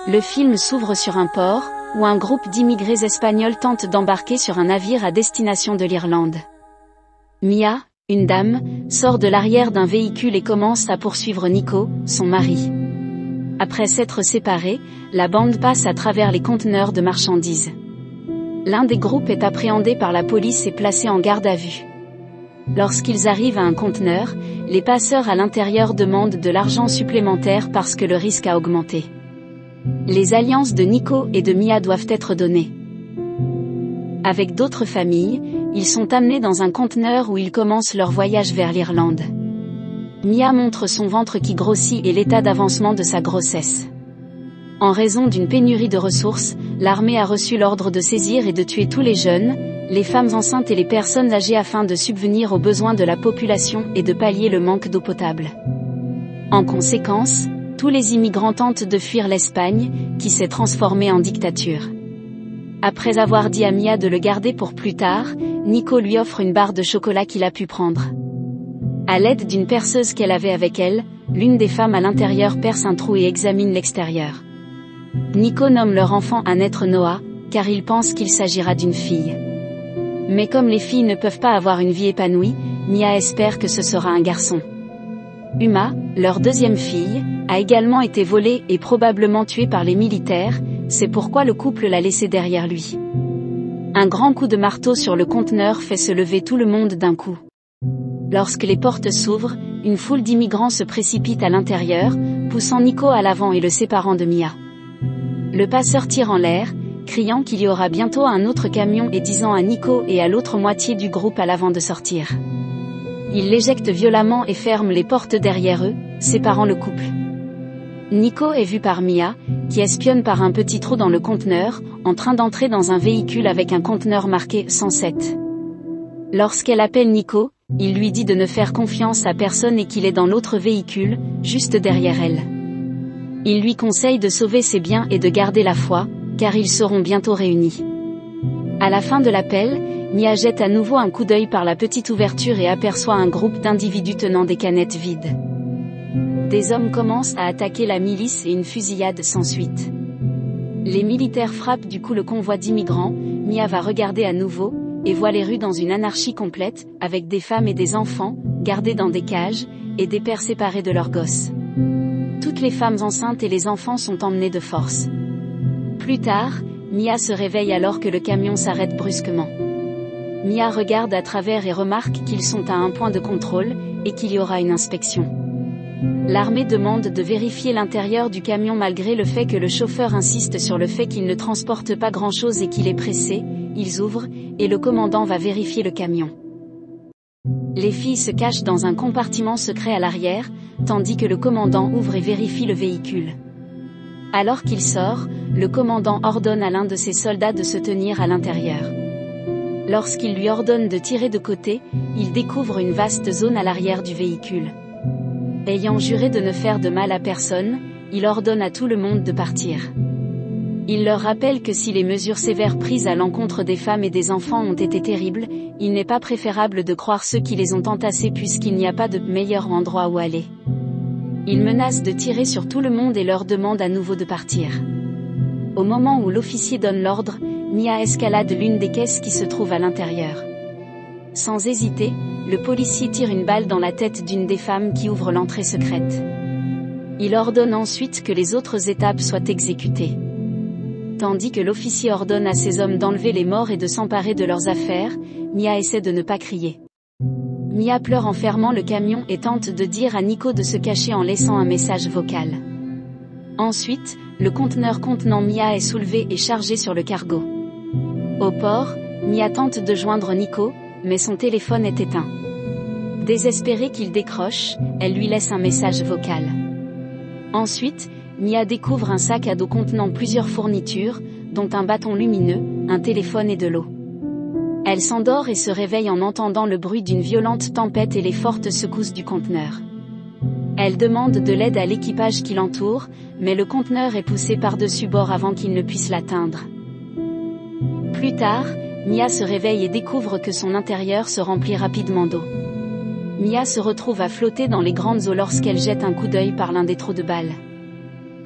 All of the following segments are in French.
Le film s'ouvre sur un port, où un groupe d'immigrés espagnols tente d'embarquer sur un navire à destination de l'Irlande. Mia, une dame, sort de l'arrière d'un véhicule et commence à poursuivre Nico, son mari. Après s'être séparés, la bande passe à travers les conteneurs de marchandises. L'un des groupes est appréhendé par la police et placé en garde à vue. Lorsqu'ils arrivent à un conteneur, les passeurs à l'intérieur demandent de l'argent supplémentaire parce que le risque a augmenté. Les alliances de Nico et de Mia doivent être données. Avec d'autres familles, ils sont amenés dans un conteneur où ils commencent leur voyage vers l'Irlande. Mia montre son ventre qui grossit et l'état d'avancement de sa grossesse. En raison d'une pénurie de ressources, l'armée a reçu l'ordre de saisir et de tuer tous les jeunes, les femmes enceintes et les personnes âgées afin de subvenir aux besoins de la population et de pallier le manque d'eau potable. En conséquence, tous les immigrants tentent de fuir l'Espagne, qui s'est transformée en dictature. Après avoir dit à Mia de le garder pour plus tard, Nico lui offre une barre de chocolat qu'il a pu prendre. À l'aide d'une perceuse qu'elle avait avec elle, l'une des femmes à l'intérieur perce un trou et examine l'extérieur. Nico nomme leur enfant un être Noah, car il pense qu'il s'agira d'une fille. Mais comme les filles ne peuvent pas avoir une vie épanouie, Mia espère que ce sera un garçon. Uma, leur deuxième fille, a également été volée et probablement tuée par les militaires, c'est pourquoi le couple l'a laissée derrière lui. Un grand coup de marteau sur le conteneur fait se lever tout le monde d'un coup. Lorsque les portes s'ouvrent, une foule d'immigrants se précipite à l'intérieur, poussant Nico à l'avant et le séparant de Mia. Le passeur tire en l'air, criant qu'il y aura bientôt un autre camion et disant à Nico et à l'autre moitié du groupe à l'avant de sortir. Il l'éjecte violemment et ferme les portes derrière eux, séparant le couple. Nico est vu par Mia, qui espionne par un petit trou dans le conteneur, en train d'entrer dans un véhicule avec un conteneur marqué 107. Lorsqu'elle appelle Nico, il lui dit de ne faire confiance à personne et qu'il est dans l'autre véhicule, juste derrière elle. Il lui conseille de sauver ses biens et de garder la foi, car ils seront bientôt réunis. À la fin de l'appel, Mia jette à nouveau un coup d'œil par la petite ouverture et aperçoit un groupe d'individus tenant des canettes vides. Des hommes commencent à attaquer la milice et une fusillade s'ensuit. Les militaires frappent du coup le convoi d'immigrants. Mia va regarder à nouveau, et voit les rues dans une anarchie complète, avec des femmes et des enfants, gardés dans des cages, et des pères séparés de leurs gosses. Toutes les femmes enceintes et les enfants sont emmenés de force. Plus tard, Mia se réveille alors que le camion s'arrête brusquement. Mia regarde à travers et remarque qu'ils sont à un point de contrôle, et qu'il y aura une inspection. L'armée demande de vérifier l'intérieur du camion malgré le fait que le chauffeur insiste sur le fait qu'il ne transporte pas grand-chose et qu'il est pressé. Ils ouvrent, et le commandant va vérifier le camion. Les filles se cachent dans un compartiment secret à l'arrière, tandis que le commandant ouvre et vérifie le véhicule. Alors qu'il sort, le commandant ordonne à l'un de ses soldats de se tenir à l'intérieur. Lorsqu'il lui ordonne de tirer de côté, il découvre une vaste zone à l'arrière du véhicule. Ayant juré de ne faire de mal à personne, il ordonne à tout le monde de partir. Il leur rappelle que si les mesures sévères prises à l'encontre des femmes et des enfants ont été terribles, il n'est pas préférable de croire ceux qui les ont entassés puisqu'il n'y a pas de meilleur endroit où aller. Il menace de tirer sur tout le monde et leur demande à nouveau de partir. Au moment où l'officier donne l'ordre, Mia escalade l'une des caisses qui se trouve à l'intérieur. Sans hésiter, le policier tire une balle dans la tête d'une des femmes qui ouvre l'entrée secrète. Il ordonne ensuite que les autres étapes soient exécutées. Tandis que l'officier ordonne à ses hommes d'enlever les morts et de s'emparer de leurs affaires, Mia essaie de ne pas crier. Mia pleure en fermant le camion et tente de dire à Nico de se cacher en laissant un message vocal. Ensuite, le conteneur contenant Mia est soulevé et chargé sur le cargo. Au port, Mia tente de joindre Nico, mais son téléphone est éteint. Désespérée qu'il décroche, elle lui laisse un message vocal. Ensuite, Mia découvre un sac à dos contenant plusieurs fournitures, dont un bâton lumineux, un téléphone et de l'eau. Elle s'endort et se réveille en entendant le bruit d'une violente tempête et les fortes secousses du conteneur. Elle demande de l'aide à l'équipage qui l'entoure, mais le conteneur est poussé par-dessus bord avant qu'il ne puisse l'atteindre. Plus tard, Mia se réveille et découvre que son intérieur se remplit rapidement d'eau. Mia se retrouve à flotter dans les grandes eaux lorsqu'elle jette un coup d'œil par l'un des trous de balles.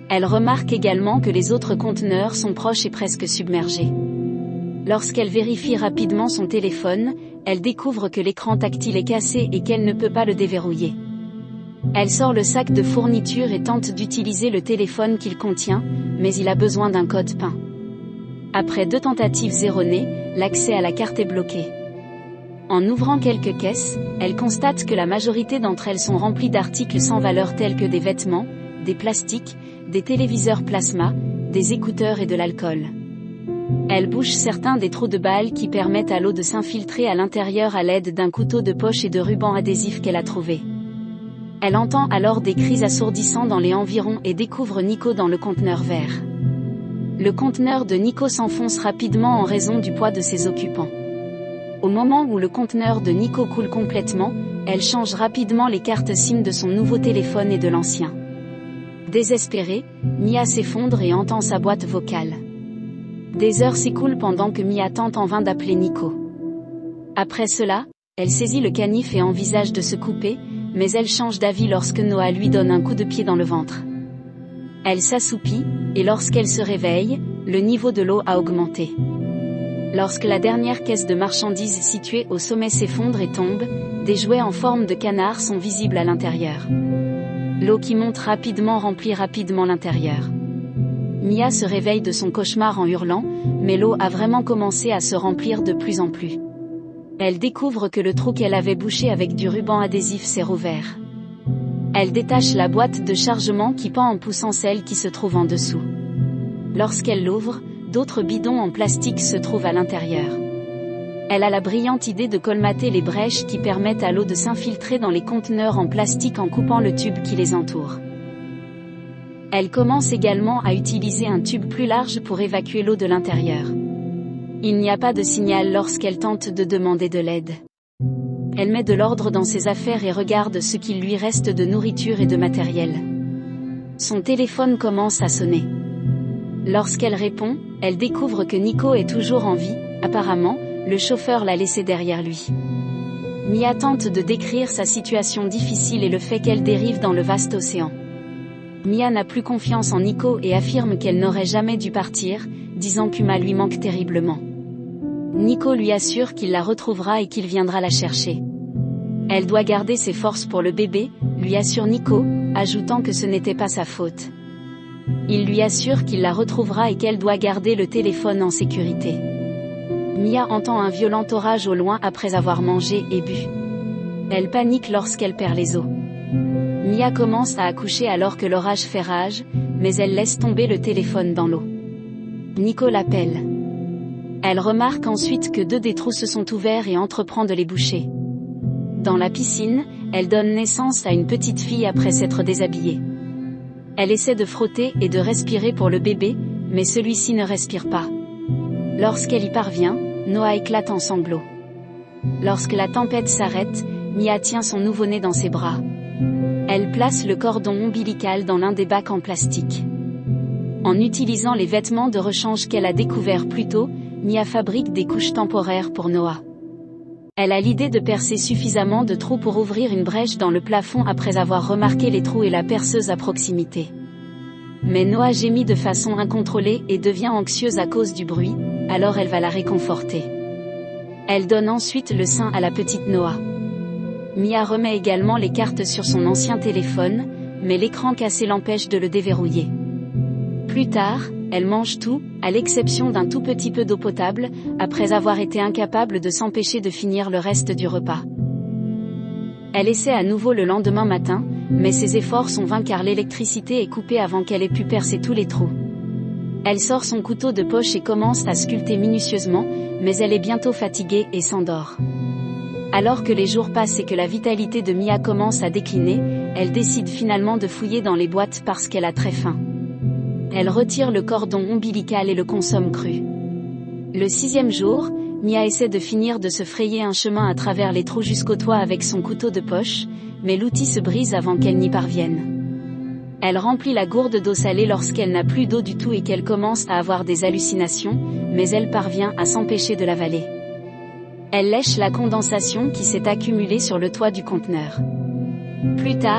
Elle remarque également que les autres conteneurs sont proches et presque submergés. Lorsqu'elle vérifie rapidement son téléphone, elle découvre que l'écran tactile est cassé et qu'elle ne peut pas le déverrouiller. Elle sort le sac de fourniture et tente d'utiliser le téléphone qu'il contient, mais il a besoin d'un code PIN. Après 2 tentatives erronées, l'accès à la carte est bloqué. En ouvrant quelques caisses, elle constate que la majorité d'entre elles sont remplies d'articles sans valeur tels que des vêtements, des plastiques, des téléviseurs plasma, des écouteurs et de l'alcool. Elle bouche certains des trous de balles qui permettent à l'eau de s'infiltrer à l'intérieur à l'aide d'un couteau de poche et de ruban adhésif qu'elle a trouvé. Elle entend alors des cris assourdissants dans les environs et découvre Nico dans le conteneur vert. Le conteneur de Nico s'enfonce rapidement en raison du poids de ses occupants. Au moment où le conteneur de Nico coule complètement, elle change rapidement les cartes SIM de son nouveau téléphone et de l'ancien. Désespérée, Mia s'effondre et entend sa boîte vocale. Des heures s'écoulent pendant que Mia tente en vain d'appeler Nico. Après cela, elle saisit le canif et envisage de se couper, mais elle change d'avis lorsque Noah lui donne un coup de pied dans le ventre. Elle s'assoupit, et lorsqu'elle se réveille, le niveau de l'eau a augmenté. Lorsque la dernière caisse de marchandises située au sommet s'effondre et tombe, des jouets en forme de canard sont visibles à l'intérieur. L'eau qui monte rapidement remplit rapidement l'intérieur. Mia se réveille de son cauchemar en hurlant, mais l'eau a vraiment commencé à se remplir de plus en plus. Elle découvre que le trou qu'elle avait bouché avec du ruban adhésif s'est rouvert. Elle détache la boîte de chargement qui pend en poussant celle qui se trouve en dessous. Lorsqu'elle l'ouvre, d'autres bidons en plastique se trouvent à l'intérieur. Elle a la brillante idée de colmater les brèches qui permettent à l'eau de s'infiltrer dans les conteneurs en plastique en coupant le tube qui les entoure. Elle commence également à utiliser un tube plus large pour évacuer l'eau de l'intérieur. Il n'y a pas de signal lorsqu'elle tente de demander de l'aide. Elle met de l'ordre dans ses affaires et regarde ce qu'il lui reste de nourriture et de matériel. Son téléphone commence à sonner. Lorsqu'elle répond, elle découvre que Nico est toujours en vie, apparemment, le chauffeur l'a laissé derrière lui. Mia tente de décrire sa situation difficile et le fait qu'elle dérive dans le vaste océan. Mia n'a plus confiance en Nico et affirme qu'elle n'aurait jamais dû partir, disant qu'Uma lui manque terriblement. Nico lui assure qu'il la retrouvera et qu'il viendra la chercher. Elle doit garder ses forces pour le bébé, lui assure Nico, ajoutant que ce n'était pas sa faute. Il lui assure qu'il la retrouvera et qu'elle doit garder le téléphone en sécurité. Mia entend un violent orage au loin après avoir mangé et bu. Elle panique lorsqu'elle perd les os. Mia commence à accoucher alors que l'orage fait rage, mais elle laisse tomber le téléphone dans l'eau. Nico l'appelle. Elle remarque ensuite que 2 des trous se sont ouverts et entreprend de les boucher. Dans la piscine, elle donne naissance à une petite fille après s'être déshabillée. Elle essaie de frotter et de respirer pour le bébé, mais celui-ci ne respire pas. Lorsqu'elle y parvient, Noah éclate en sanglots. Lorsque la tempête s'arrête, Mia tient son nouveau-né dans ses bras. Elle place le cordon ombilical dans l'un des bacs en plastique. En utilisant les vêtements de rechange qu'elle a découverts plus tôt, Mia fabrique des couches temporaires pour Noah. Elle a l'idée de percer suffisamment de trous pour ouvrir une brèche dans le plafond après avoir remarqué les trous et la perceuse à proximité. Mais Noah gémit de façon incontrôlée et devient anxieuse à cause du bruit, alors elle va la réconforter. Elle donne ensuite le sein à la petite Noah. Mia remet également les cartes sur son ancien téléphone, mais l'écran cassé l'empêche de le déverrouiller. Plus tard, elle mange tout, à l'exception d'un tout petit peu d'eau potable, après avoir été incapable de s'empêcher de finir le reste du repas. Elle essaie à nouveau le lendemain matin, mais ses efforts sont vains car l'électricité est coupée avant qu'elle ait pu percer tous les trous. Elle sort son couteau de poche et commence à sculpter minutieusement, mais elle est bientôt fatiguée et s'endort. Alors que les jours passent et que la vitalité de Mia commence à décliner, elle décide finalement de fouiller dans les boîtes parce qu'elle a très faim. Elle retire le cordon ombilical et le consomme cru. Le 6e jour, Mia essaie de finir de se frayer un chemin à travers les trous jusqu'au toit avec son couteau de poche, mais l'outil se brise avant qu'elle n'y parvienne. Elle remplit la gourde d'eau salée lorsqu'elle n'a plus d'eau du tout et qu'elle commence à avoir des hallucinations, mais elle parvient à s'empêcher de l'avaler. Elle lèche la condensation qui s'est accumulée sur le toit du conteneur. Plus tard,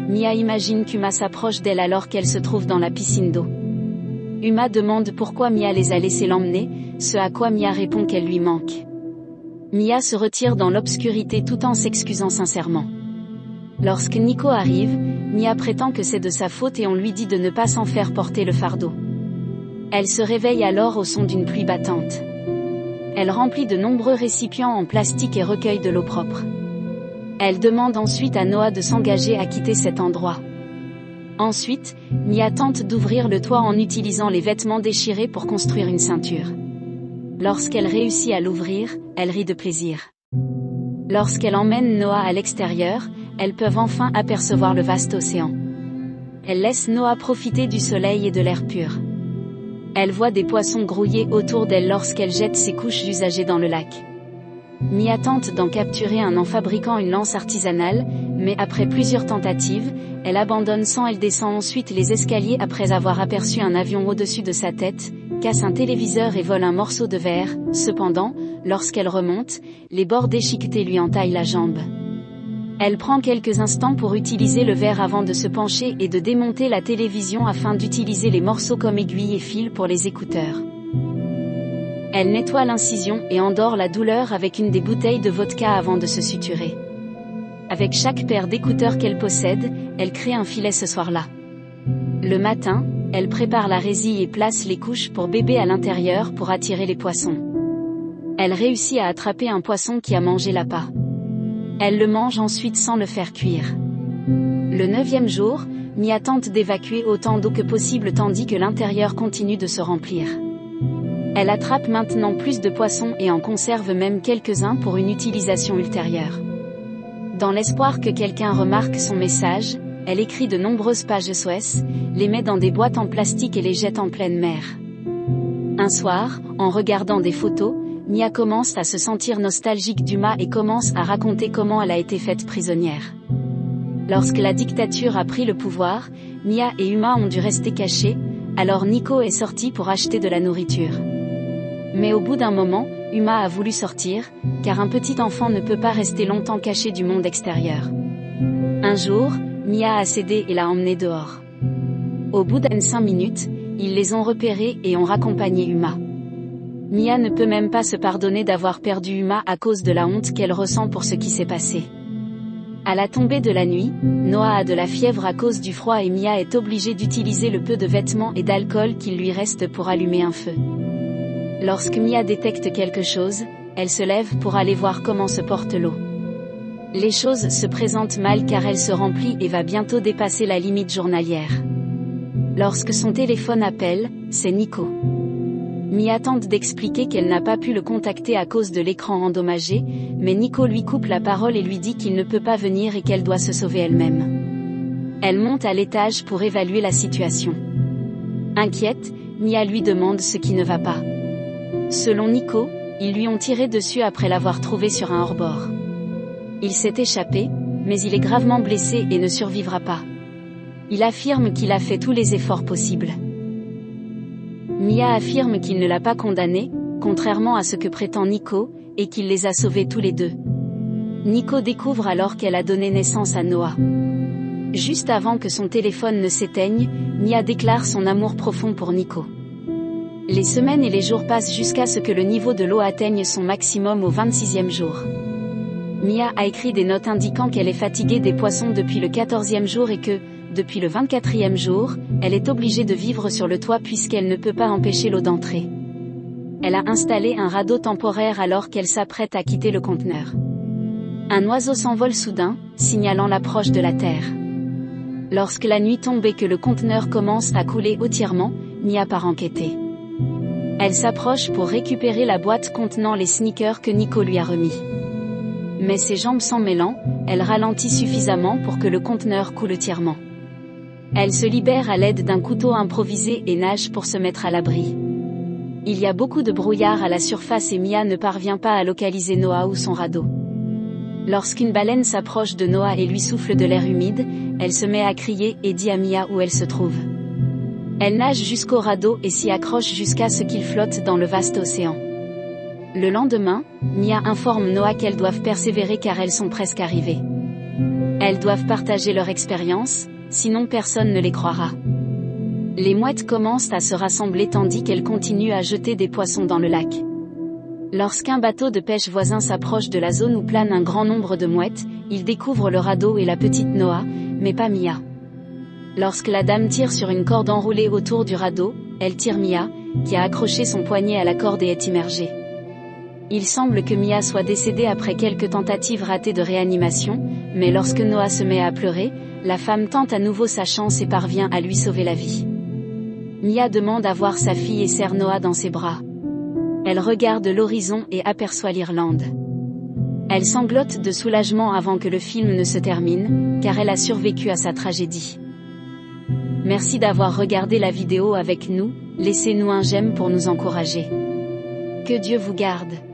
Mia imagine qu'Uma s'approche d'elle alors qu'elle se trouve dans la piscine d'eau. Uma demande pourquoi Mia les a laissés l'emmener, ce à quoi Mia répond qu'elle lui manque. Mia se retire dans l'obscurité tout en s'excusant sincèrement. Lorsque Nico arrive, Mia prétend que c'est de sa faute et on lui dit de ne pas s'en faire porter le fardeau. Elle se réveille alors au son d'une pluie battante. Elle remplit de nombreux récipients en plastique et recueille de l'eau propre. Elle demande ensuite à Noah de s'engager à quitter cet endroit. Ensuite, Mia tente d'ouvrir le toit en utilisant les vêtements déchirés pour construire une ceinture. Lorsqu'elle réussit à l'ouvrir, elle rit de plaisir. Lorsqu'elle emmène Noah à l'extérieur, elles peuvent enfin apercevoir le vaste océan. Elle laisse Noah profiter du soleil et de l'air pur. Elle voit des poissons grouiller autour d'elle lorsqu'elle jette ses couches usagées dans le lac. Mia tente d'en capturer un en fabriquant une lance artisanale, mais après plusieurs tentatives, elle abandonne sans elle descend ensuite les escaliers après avoir aperçu un avion au-dessus de sa tête, casse un téléviseur et vole un morceau de verre. Cependant, lorsqu'elle remonte, les bords déchiquetés lui entaillent la jambe. Elle prend quelques instants pour utiliser le verre avant de se pencher et de démonter la télévision afin d'utiliser les morceaux comme aiguilles et fils pour les écouteurs. Elle nettoie l'incision et endort la douleur avec une des bouteilles de vodka avant de se suturer. Avec chaque paire d'écouteurs qu'elle possède, elle crée un filet ce soir-là. Le matin, elle prépare la résille et place les couches pour bébé à l'intérieur pour attirer les poissons. Elle réussit à attraper un poisson qui a mangé l'appât. Elle le mange ensuite sans le faire cuire. Le 9e jour, Mia tente d'évacuer autant d'eau que possible tandis que l'intérieur continue de se remplir. Elle attrape maintenant plus de poissons et en conserve même quelques-uns pour une utilisation ultérieure. Dans l'espoir que quelqu'un remarque son message, elle écrit de nombreuses pages SOS, les met dans des boîtes en plastique et les jette en pleine mer. Un soir, en regardant des photos, Mia commence à se sentir nostalgique d'Uma et commence à raconter comment elle a été faite prisonnière. Lorsque la dictature a pris le pouvoir, Mia et Uma ont dû rester cachés, alors Nico est sorti pour acheter de la nourriture. Mais au bout d'un moment, Uma a voulu sortir, car un petit enfant ne peut pas rester longtemps caché du monde extérieur. Un jour, Mia a cédé et l'a emmené dehors. Au bout de 5 minutes, ils les ont repérés et ont raccompagné Uma. Mia ne peut même pas se pardonner d'avoir perdu Uma à cause de la honte qu'elle ressent pour ce qui s'est passé. À la tombée de la nuit, Noah a de la fièvre à cause du froid et Mia est obligée d'utiliser le peu de vêtements et d'alcool qu'il lui reste pour allumer un feu. Lorsque Mia détecte quelque chose, elle se lève pour aller voir comment se porte l'eau. Les choses se présentent mal car elle se remplit et va bientôt dépasser la limite journalière. Lorsque son téléphone appelle, c'est Nico. Mia tente d'expliquer qu'elle n'a pas pu le contacter à cause de l'écran endommagé, mais Nico lui coupe la parole et lui dit qu'il ne peut pas venir et qu'elle doit se sauver elle-même. Elle monte à l'étage pour évaluer la situation. Inquiète, Mia lui demande ce qui ne va pas. Selon Nico, ils lui ont tiré dessus après l'avoir trouvé sur un hors-bord. Il s'est échappé, mais il est gravement blessé et ne survivra pas. Il affirme qu'il a fait tous les efforts possibles. Mia affirme qu'il ne l'a pas condamné, contrairement à ce que prétend Nico, et qu'il les a sauvés tous les deux. Nico découvre alors qu'elle a donné naissance à Noah. Juste avant que son téléphone ne s'éteigne, Mia déclare son amour profond pour Nico. Les semaines et les jours passent jusqu'à ce que le niveau de l'eau atteigne son maximum au 26e jour. Mia a écrit des notes indiquant qu'elle est fatiguée des poissons depuis le 14e jour et que, depuis le 24e jour, elle est obligée de vivre sur le toit puisqu'elle ne peut pas empêcher l'eau d'entrer. Elle a installé un radeau temporaire alors qu'elle s'apprête à quitter le conteneur. Un oiseau s'envole soudain, signalant l'approche de la Terre. Lorsque la nuit tombe et que le conteneur commence à couler hautement, Mia part enquêter. Elle s'approche pour récupérer la boîte contenant les sneakers que Nico lui a remis. Mais ses jambes s'en mêlant, elle ralentit suffisamment pour que le conteneur coule entièrement. Elle se libère à l'aide d'un couteau improvisé et nage pour se mettre à l'abri. Il y a beaucoup de brouillard à la surface et Mia ne parvient pas à localiser Noah ou son radeau. Lorsqu'une baleine s'approche de Noah et lui souffle de l'air humide, elle se met à crier et dit à Mia où elle se trouve. Elle nage jusqu'au radeau et s'y accroche jusqu'à ce qu'il flotte dans le vaste océan. Le lendemain, Mia informe Noah qu'elles doivent persévérer car elles sont presque arrivées. Elles doivent partager leur expérience, sinon personne ne les croira. Les mouettes commencent à se rassembler tandis qu'elles continuent à jeter des poissons dans le lac. Lorsqu'un bateau de pêche voisin s'approche de la zone où plane un grand nombre de mouettes, ils découvrent le radeau et la petite Noah, mais pas Mia. Lorsque la dame tire sur une corde enroulée autour du radeau, elle tire Mia, qui a accroché son poignet à la corde et est immergée. Il semble que Mia soit décédée après quelques tentatives ratées de réanimation, mais lorsque Noah se met à pleurer, la femme tente à nouveau sa chance et parvient à lui sauver la vie. Mia demande à voir sa fille et serre Noah dans ses bras. Elle regarde l'horizon et aperçoit l'Irlande. Elle sanglote de soulagement avant que le film ne se termine, car elle a survécu à sa tragédie. Merci d'avoir regardé la vidéo avec nous, laissez-nous un j'aime pour nous encourager. Que Dieu vous garde.